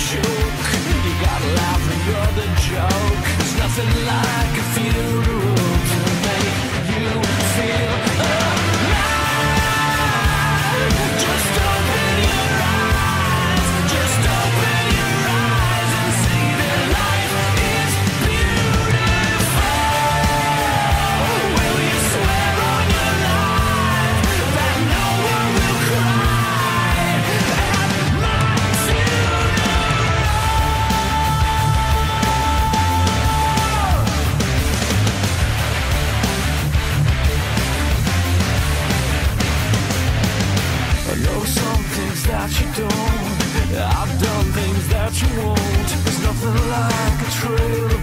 choke. You gotta laugh when you're the joke. There's nothing like a funeral to make you feel alive. Just open your eyes. Just open your eyes and see that life is beautiful. Will you swear on your life that no one will cry at my I know some things that you don't. I've done things that you won't. There's nothing like a trail of